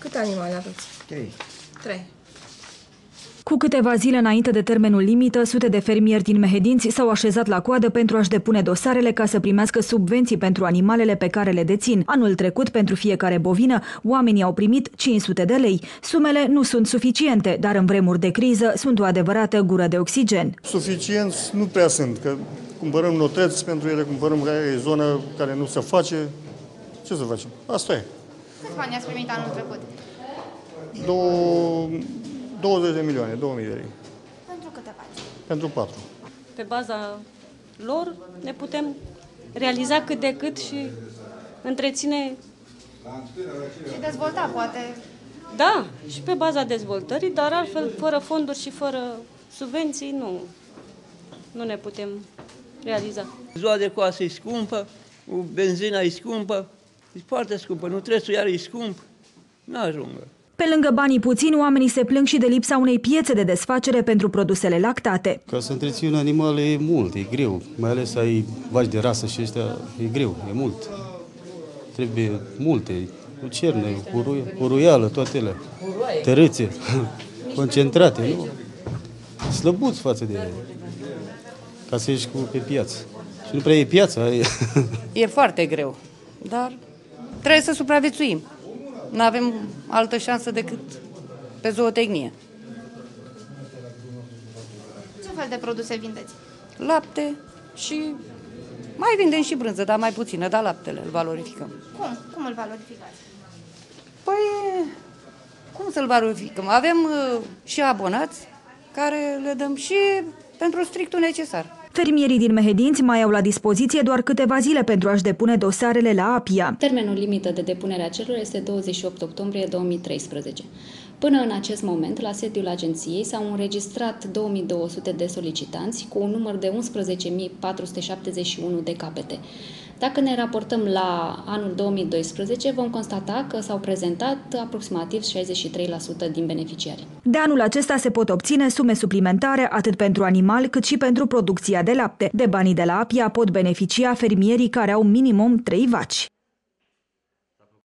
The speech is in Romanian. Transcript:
Câte animale aveți? 3. 3. Cu câteva zile înainte de termenul limită, sute de fermieri din Mehedinți s-au așezat la coadă pentru a-și depune dosarele ca să primească subvenții pentru animalele pe care le dețin. Anul trecut, pentru fiecare bovină, oamenii au primit 500 de lei. Sumele nu sunt suficiente, dar în vremuri de criză sunt o adevărată gură de oxigen. Suficienți nu prea sunt, că cumpărăm notreți pentru ele, cumpărăm zonă care nu se face. Ce să facem? Asta e. Câți bani ați primit anul trecut? 20 de milioane, 2000 de lei. Pentru câte faci? Pentru 4. Pe baza lor ne putem realiza cât de cât și întreține. Și dezvolta, poate. Da, și pe baza dezvoltării, dar altfel, fără fonduri și fără subvenții, nu ne putem realiza. Ziua de coasă e scumpă, benzina e scumpă, e foarte scumpă, nutrețul iar e scump, n-ajungă. Pe lângă banii puțini, oamenii se plâng și de lipsa unei piețe de desfacere pentru produsele lactate. Ca să întreții un animal e mult, e greu, mai ales ai vaci de rasă și ăștia, e greu, e mult. Trebuie multe, cu cernă, cu ruială, toate alea, tărâțe, concentrate, nu? Slăbuți față de ele, ca să ieși pe piață. Și nu prea e piața. E foarte greu, dar trebuie să supraviețuim. Nu avem altă șansă decât pe zootehnie. Ce fel de produse vindeți? Lapte și mai vindem și brânză, dar mai puțină, dar laptele îl valorificăm. Cum îl valorificați? Păi, cum să-l valorificăm? Avem și abonați care le dăm și pentru strictul necesar. Fermierii din Mehedinți mai au la dispoziție doar câteva zile pentru a-și depune dosarele la APIA. Termenul limită de depunere a cererilor este 28 octombrie 2013. Până în acest moment, la sediul agenției s-au înregistrat 2200 de solicitanți cu un număr de 11.471 de capete. Dacă ne raportăm la anul 2012, vom constata că s-au prezentat aproximativ 63% din beneficiari. De anul acesta se pot obține sume suplimentare atât pentru animal cât și pentru producția de lapte. De banii de la APIA pot beneficia fermierii care au minimum 3 vaci.